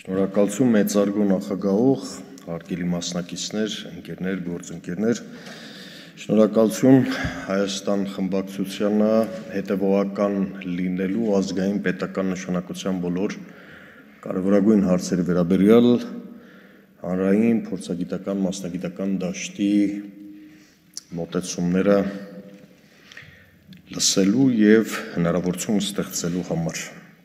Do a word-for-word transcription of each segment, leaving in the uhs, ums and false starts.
Շնորհակալություն մեծարգո նախագահող, հարգելի մասնակիցներ, ընկերներ, գործընկերներ, շնորհակալություն Հայաստան խմբակցությանը հետևողական լինելու ազգային պետական նշանակության բոլոր կարևորագույն հարցերի վերաբերյալ հանրային փորձագիտական մասնագիտական դաշտի մոտեցումները լսելու եւ հնարավորություն ստեղծելու համար։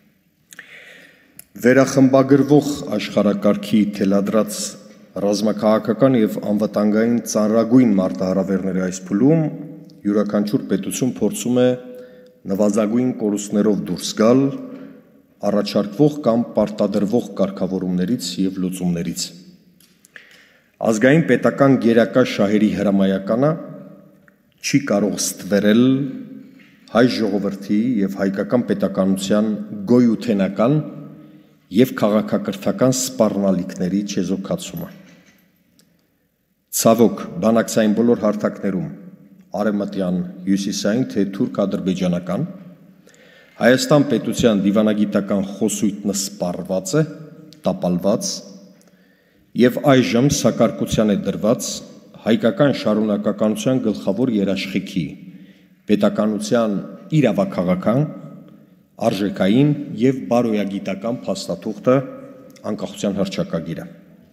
Վերախմբագրվող աշխարհակարգի թելադրած ռազմաքաղաքական եւ անվտանգային ծանրագույն մարտահրավերների այս փուլում յուրաքանչյուր պետություն փորձում է նվազագույն կորուստներով դուրս գալ առաջարկվող կամ պարտադրվող կարգավորումներից եւ լուծումներից։ Ազգային պետական գերակա շահերի հրամայականը չի կարող ստվերել հայ ժողովրդի եւ հայկական պետականության գոյութենական եւ քաղաքակրթական սպառնալիքների չեզոքացումը։ Ցավոք, բանակցային բոլոր հարթակներում արևմտյան, հյուսիսային թե թուրք-ադրբեջանական Հայաստան պետության դիվանագիտական խոսույթն սպառված է, տապալված եւ այժմ սակարկության է դրված հայկական շարունակականության գլխավոր երաշխիքի պետականության իրավաքաղաքական արժեքային եւ բարոյագիտական փաստաթուղթը անկախության հռչակագիրը։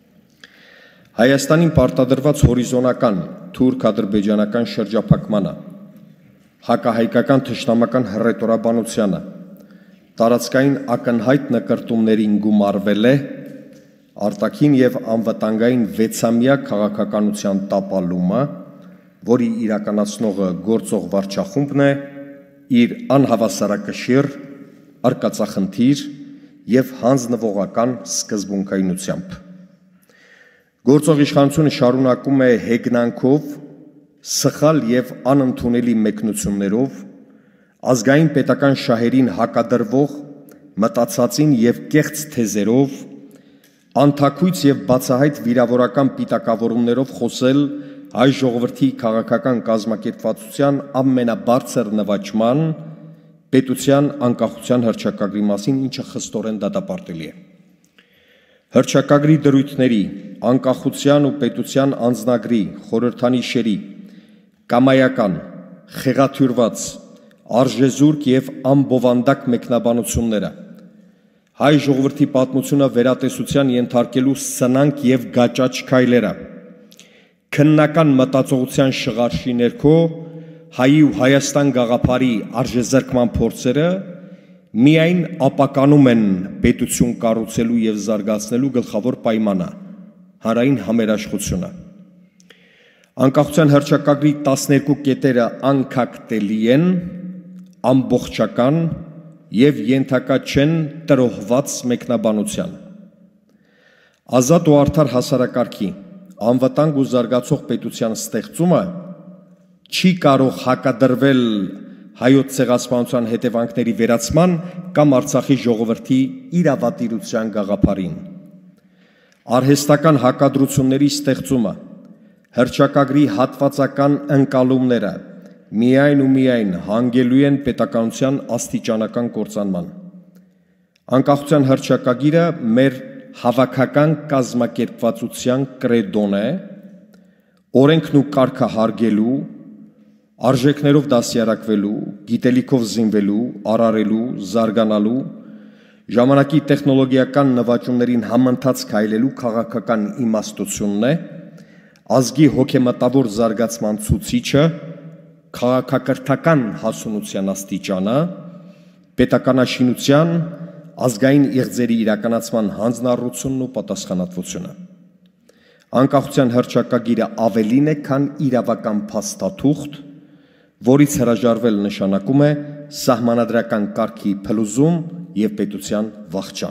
Հայաստանին պարտադրված հորիզոնական թուրք-ադրբեջանական շրջափակմանը, հակահայկական թշնամական հռետորաբանությանը, տարածքային ակնհայտ նկրտումներին գումարվել է արտաքին եւ անվտանգային վեցամյա քաղաքականության տապալումը, որի իրականացնողը գործող վարչախումբն է իր անհավասարակշիռ արկածախնդիր եւ հանձնվողական սկզբունքայնությամբ։ Գործող իշխանությունը շարունակում է հեգնանքով, սխալ եւ անընդունելի մեկնություններով ազգային պետական շահերին հակադրվող մտածածին եւ կեղծ թեզերով անթաքույց եւ բացահայտ վիրավորական պիտակավորումներով խոսել հայ ժողովրդի քաղաքական կազմակերպվածության ամենաբարձր նվաճման պետության անկախության հռչակագրի մասին, ինչը խստորեն դատապարտելի է։ Հռչակագրի դրույթների, անկախության ու պետության անձնագրի, խորհրդանիշերի, կամայական, խեղաթյուրված, արժեզուրկ եւ անբովանդակ մեկնաբանությունները, հայ ժողովրդի պատմությունը վերատեսության ենթարկելու սնանկ եւ գաճաճ քայլերը, քննական մտածողության շղարշի ներքո Հայի ու Հայաստան գաղափարի արժեզրկման փորձերը միայն ապականում են պետություն կառուցելու եւ զարգացնելու գլխավոր պայմանը՝ հանրային համերաշխությունը։ Անկախության հռչակագրի տասներկու կետերը անկախտելի են, ամբողջական եւ ենթակա չեն տրոհված մեկնաբանության։ Ազատ ու արդար հասարակարգի, անվտանգ ու զարգացող պետության ստեղծումը չի կարող հակադրվել հայոց ցեղասպանության հետևանքների վերացման կամ Արցախի ժողովրդի իրավատիրության գաղափարին։ Արհեստական հակադրությունների ստեղծումը, հռչակագրի հատվածական ընկալումները միայն ու միայն հանգելու են պետականության աստիճանական կործանման։ Անկախության հռչակագիրը մեր հավաքական կազմակերպվածության կրեդոն է, օրենքն ու կարգը հարգելու, արժեքներով դասյարակվելու, գիտելիքով զինվելու, արարելու, զարգանալու, ժամանակի տեխնոլոգիական նվաճումներին համընթաց քայլելու քաղաքական իմաստությունն է, ազգի հոգեմտավոր զարգացման ցուցիչը, քաղաքակրթական հասունության աստիճանը, պետականաշինության, ազգային իղձերի իրականացման հանձնառությունն ու պատասխանատվությունը։ Անկախության հռչակագիրը ավելին է, քան իրավական փաստաթուղթ, որից հրաժարվել նշանակում է սահմանադրական կարգի փլուզում եւ պետության վախճան։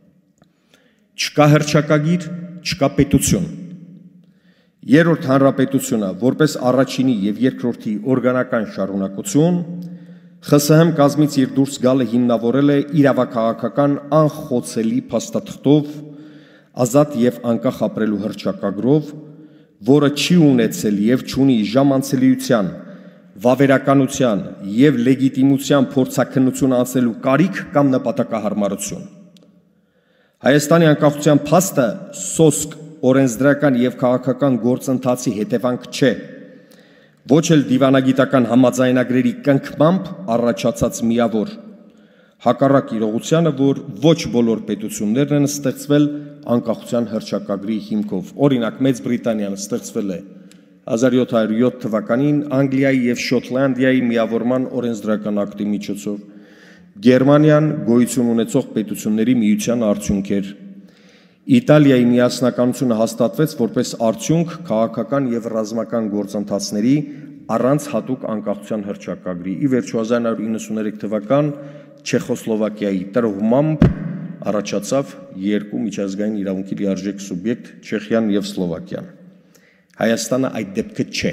Չկա հռչակագիր, չկա պետություն։ Երրորդ հանրապետությունը, որպես առաջինի եւ երկրորդի օրգանական շարունակություն, ԽՍՀՄ կազմից իր դուրս գալը հիմնավորել է իրավաքաղաքական անխոցելի փաստաթղթով, ազատ եւ անկախ ապրելու հռչակագրով, որը չի ունեցել եւ չունի ժամանցելիության, վավերականության եւ լեգիտիմության փորձաքննություն անցնելու կարիք կամ նպատակահարմարություն։ Հայաստանի անկախության փաստը սոսկ օրենսդրական եւ քաղաքական գործընթացի հետևանք չէ, ոչ էլ դիվանագիտական համաձայնագրերի կնքմամբ առաջացած միավոր, հակառակ իրողությանը, որ ոչ բոլոր պետություններն են ստեղծվել անկախության հռչակագրի հիմքով։ Օրինակ, Մեծ Բրիտանիան ստեղծվել է հազար յոթ հարյուր յոթ թվականին Անգլիայի եւ Շոտլանդիայի միավորման օրենսդրական ակտի միջոցով, Գերմանիան գոյություն ունեցող պետությունների միության արդյունք էր։ Իտալիայի միասնականությունը հաստատվեց որպես արդյունք քաղաքական եւ ռազմական գործընթացների առանց հատուկ անկախության հռչակագրի։ Ի վերջո հազար նույնսուն իննսուներեք թվական Չեխոսլովակիայի տրոհմամբ առաջացավ երկու միջազգային իրավունքի լիարժեք սուբյեկտ՝ Չեխիան եւ Սլովակիան։ Հայաստանը այդ դեպքը չէ։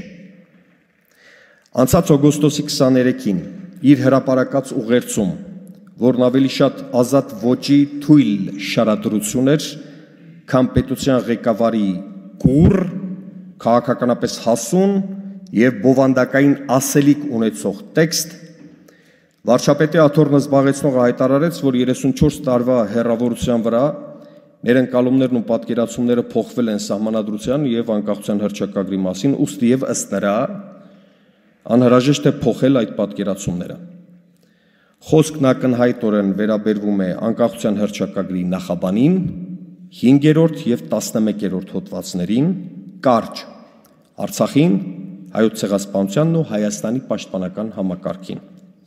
Անցած օգոստոսի քսաներեքին իր հրապարակած ուղերձում, որն ավելի շատ ազատ ոճի թույլ շարադրություն էր, քան պետության ղեկավարի կուռ, քաղաքականապես հասուն եւ բովանդակային ասելիք ունեցող տեքստ, վարչապետի աթոռը զբաղեցնողը հայտարարեց, որ երեսունչորս տարվա հեռավորության վրա ներընկալումներն ու պատկերացումները փոխվել են սահմանադրության եւ անկախության հռչակագրի մասին, ուստի եւ ըստ նրա անհրաժեշտ է փոխել այդ պատկերացումները։ Խոսքն ակնհայտորեն վերաբերվում է անկախության հռչակագրի նախաբանին, հինգերորդ եւ տասնմեկերորդ հոդվածներին, կարճ Արցախին, հայոց ցեղասպանությանն ու Հայաստանի պաշտպանական համակարգին։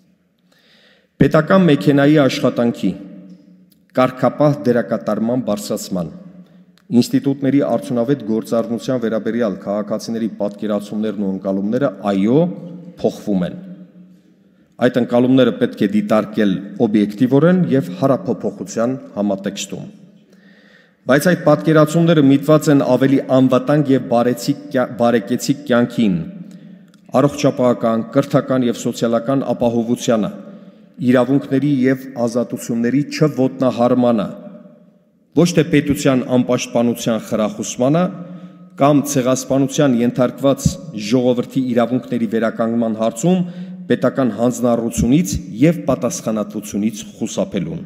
Պետական մեքենայի աշխատանքի, կարգապահ դերակատարման բարձրացման, ինստիտուտների արդյունավետ գործառնության վերաբերյալ քաղաքացիների պատկերացումներն ու ընկալումները այո փոխվում են։ Այդ ընկալումները պետք է դիտարկել օբյեկտիվորեն եւ հարափոփոխության համատեքստում։ Բայց այդ պատկերացումները միտված են ավելի անվտանգ եւ բարեկեցիկ կյանքին, առողջապահական, կրթական եւ սոցիալական ապահովությանը, իրավունքների եւ ազատությունների չոտնահարմանը, ոչ թե պետության անպաշտպանության խրախուսմանը կամ ցեղասպանության ենթարկված ժողովրդի իրավունքների վերականգնման հարցում պետական հանձնառությունից եւ պատասխանատվությունից խուսափելուն։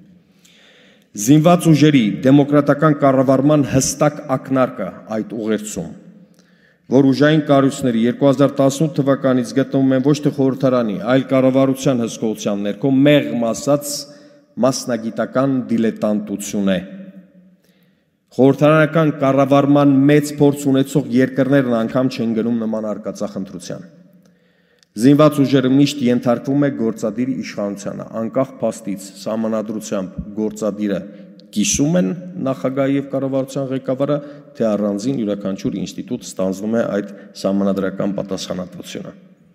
Զինված ուժերի դեմոկրատական կառավարման հստակ ակնարկը այդ ուղերձում, որ ուժային կառույցների երկու հազար տասնութ թվականից գտնվում են ոչ թե խորհրդարանի, այլ կառավարության հսկողության ներքո, մեղմ ասած մասնագիտական դիլետանտություն է։ Խորհրդարանական կառավարման մեծ փորձ ունեցող երկրներն անգամ չեն գնում նման արկածախնդրության։ Զինված ուժերը միշտ ենթարկվում է գործադիր իշխանությանը, անկախ փաստից սահմանադրությամբ գործադիրը կիսում են նախագահի եւ կառավարության ղեկավարը, թե առանձին յուրաքանչյուր ինստիտուտ ստանձնում է այդ սահմանադրական պատասխանատվությունը։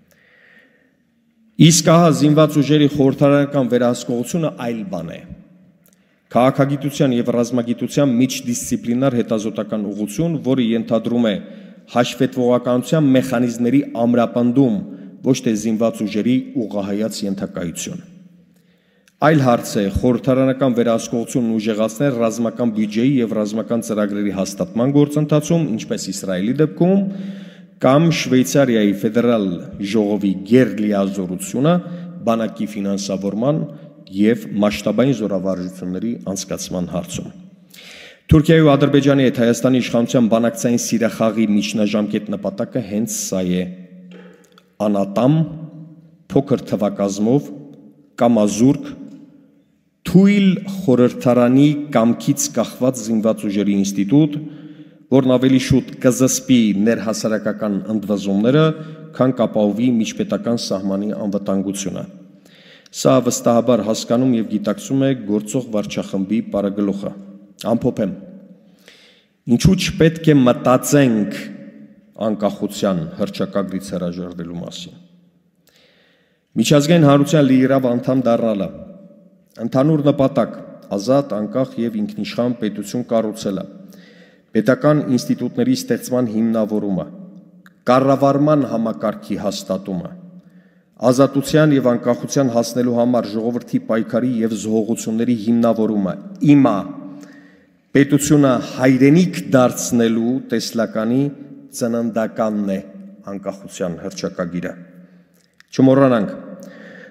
Իսկ ահա զինված ուժերի խորհրդարանական վերահսկողությունը այլ բան է։ Քաղաքագիտության եւ ռազմագիտության միջդիսցիպլինար հետազոտական ուղղություն, որը ենթադրում է հաշվետվողականության մեխանիզմների ամրապնդում, ոչ թե զինված ուժերի ուղղահայաց ենթակայություն։ Այլ հարց է խորհրդարանական վերահսկողությունն ուժեղացնել ռազմական բյուջեի եւ ռազմական ծրագրերի հաստատման գործընթացում, ինչպես Իսրայելի դեպքում, կամ Շվեյցարիայի ֆեդերալ ժողովի գերլիազորությունը բանակի ֆինանսավորման եւ մասշտաբային զորավարժությունների անցկացման հարցում։ Թուրքիայի ու Ադրբեջանի հետ Հայաստանի իշխանության բանակցային սիրախաղի միջնաժամկետ նպատակը հենց սա է։ Անատամ, փոքր թվակազմով, կամազուրկ, թույլ խորհրդարանի կամքից կախված զինված ուժերի ինստիտուտ, որն ավելի շուտ կզսպի ներհասարակական ընդվզումները, քան կապահովի միջպետական սահմանի անվտանգությունը։ Սա վստահաբար հասկանում եւ գիտակցում է գործող վարչախմբի պարագլուխը։ Ամփոփեմ։ Ինչու չպետք է մտածենք անկախության հռչակագրից հրաժարվելու մասին։ Միջազգային հանրության լիիրավ անդամ դառնալը, ընդհանուր նպատակ, ազատ, անկախ եւ ինքնիշխան պետություն կառուցելը, պետական ինստիտուտների ստեղծման հիմնավորումը, կառավարման համակարգի հաստատումը, ազատության եւ անկախության հասնելու համար ժողովրդի պայքարի եւ զոհողությունների հիմնավորումը, իմա պետությունը հայրենիք դարձնելու տեսլականի ծննդականն է անկախության հռչակագիրը։ Չմոռանանք,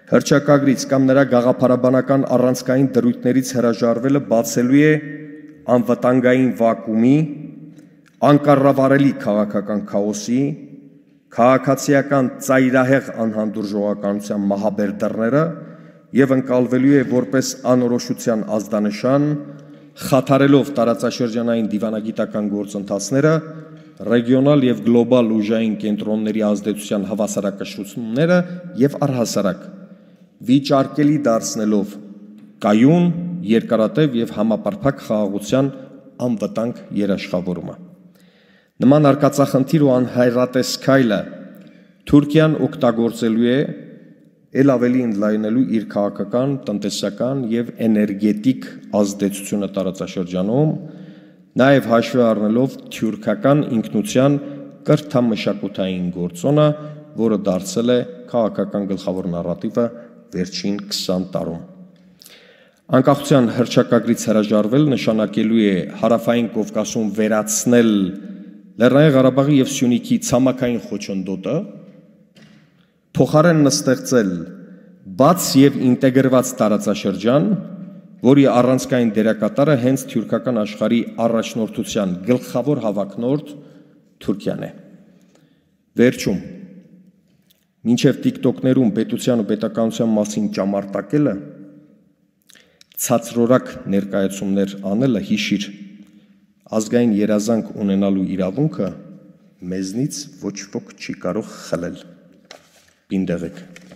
հռչակագրից կամ նրա գաղափարաբանական առանցքային դրույթներից հրաժարվելը բացելու է անվտանգային վակուումի, անկառավարելի քաղաքական քաոսի, քաղաքացիական ծայրահեղ անհանդուրժողականության մահաբեր դռները եւ ընկալվելու է որպես անորոշության ազդանշան, խաթարելով տարածաշրջանային դիվանագիտական գործընթացները, ռեգիոնալ եւ գլոբալ ուժային կենտրոնների ազդեցության հավասարակշռությունները եւ առհասարակ վիճարկելի դարձնելով կայուն, երկարատև եւ համապարփակ խաղաղության անվտանգ երաշխավորումը։ Նման արկածախնդիր ու անհայրատես քայլը Թուրքիան օգտագործելու է ել ավելի ընդլայնելու իր քաղաքական, տնտեսական եւ էներգետիկ ազդեցությունը տարածաշրջանում, նաեւ հաշվի առնելով թյուրքական ինքնության կրթամշակութային գործոնը, որը դարձել է քաղաքական գլխավոր նարատիվը վերջին քսան տարում։ Անկախության հռչակագրից հրաժարվել նշանակելու է հարավային Կովկասում վերացնել Լեռնային Ղարաբաղի եւ Սյունիքի ցամաքային խոչընդոտը, փոխարենն ստեղծել բաց եւ ինտեգրված տարածաշրջան, որի առանցքային դերակատարը հենց թյուրքական աշխարհի առաջնորդության գլխավոր հավակնորդ Թուրքիան է։ Վերջում, մինչև TikTok-ներում պետության ու պետականության մասին ճամարտակելը, ցածրորակ ներկայացումներ անելը հիշիր, ազգային երազանք ունենալու իրավունքը մեզնից ոչ ոք չի կարող խլել։ Պինդեղեք։